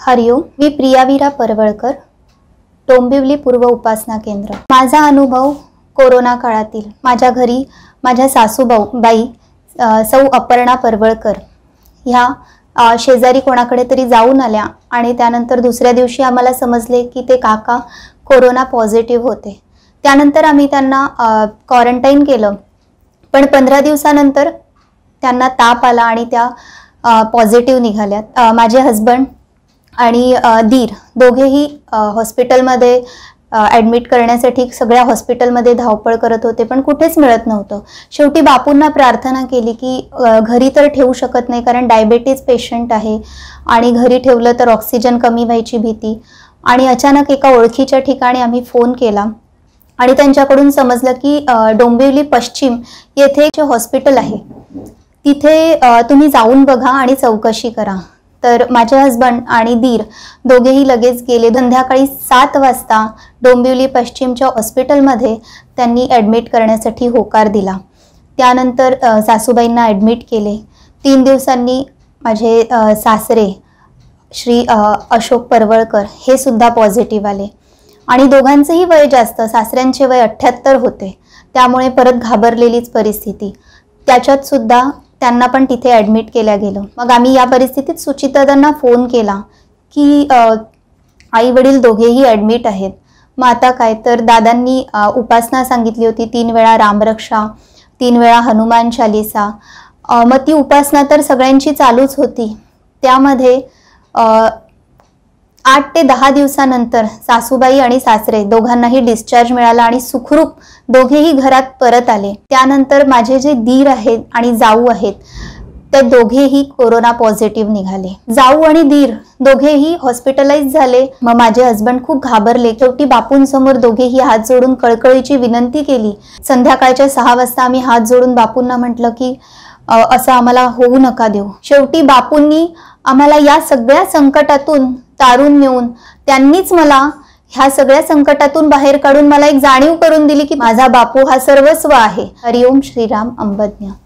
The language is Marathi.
हरिओम, मी प्रियावीरा परवळकर, डोंबिवली पूर्व उपासना केंद्र। माझा अनुभव कोरोना काळातील माझ्या घरी माझ्या सासूबाई सौ अपर्णा परवळकर ह्या शेजारी कोणाकडे तरी जाऊन आल्या आणि त्यानंतर दुसऱ्या दिवशी आम्हाला समजले की ते काका कोरोना पॉझिटिव्ह होते। त्यानंतर आम्ही त्यांना क्वारंटाईन केलं, पण 15 दिवसानंतर त्यांना ताप आला आणि त्या पॉझिटिव्ह निघाल्यात। माझे हस्बंड आणि दीर दोघेही हॉस्पिटलमध्ये ॲडमिट करण्यासाठी सगळ्या हॉस्पिटलमध्ये धावपळ करत होते, पण कुठेच मिळत नव्हतं। शेवटी बापूंना प्रार्थना केली की घरी तर ठेवू शकत नाही, कारण डायबिटीज पेशंट आहे आणि घरी ठेवलं तर ऑक्सिजन कमी व्हायची भीती। आणि अचानक एका ओळखीच्या ठिकाणी आम्ही फोन केला आणि त्यांच्याकडून समजलं की डोंबिवली पश्चिम येथे जे हॉस्पिटल आहे तिथे तुम्ही जाऊन बघा आणि चौकशी करा। तर माझे हस्बंड आणि दीर दोघेही लगेच गेले। संध्याकाळी 7 वाजता डोंबिवली पश्चिमच्या हॉस्पिटलमध्ये त्यांनी ॲडमिट करण्यासाठी होकार दिला। त्यानंतर सासूबाईंना ॲडमिट केले। 3 दिवसांनी माझे सासरे श्री अशोक परवळकर हे सुद्धा पॉझिटिव्ह आले आणि दोघांचेही वय जास्त, सासऱ्यांचे वय 78 होते, त्यामुळे परत घाबरलेलीच परिस्थिती। त्याच्यात सुद्धा त्यांना पण तिथे ॲडमिट केल्या गेलं। मग आम्ही या परिस्थितीत सुचितातांना फोन केला की आई वडील दोघेही ॲडमिट आहेत, मग आता काय? तर दादांनी उपासना सांगितली होती, 3 वेळा रामरक्षा, 3 वेळा हनुमान चालीसा। मग ती उपासना तर सगळ्यांची चालूच होती। त्यामध्ये 8 ते 10 दिवसानंतर सासूबाई आणि सासरे दोघांनाही डिस्चार्ज मिळाला आणि सुखरूप दोघेही घरात परत आले। त्यानंतर माझे जे दीर आहेत आणि जाऊ आहेत ते दोघेही कोरोना पॉझिटिव्ह निघाले। जाऊ आणि दीर दोघेही हॉस्पिटलाइज झाले। मग माझे हस्बंड खूप घाबरले। शेवटी बापूंसमोर दोघेही हात जोडून कळकळीची विनंती केली। संध्याकाळच्या 6 वाजता आम्ही हात जोडून बापूंना म्हटलं की असं आम्हाला होऊ नका देऊ। शेवटी बापूंनी आम्हाला या सगळ्या संकटातून तारून नेऊन त्यांनीच मला ह्या सगळ्या संकटातून बाहेर काढून मला एक जाणीव करून दिली की माझा बापू हा सर्वस्व आहे। हरिओम श्रीराम अंबज्ञ।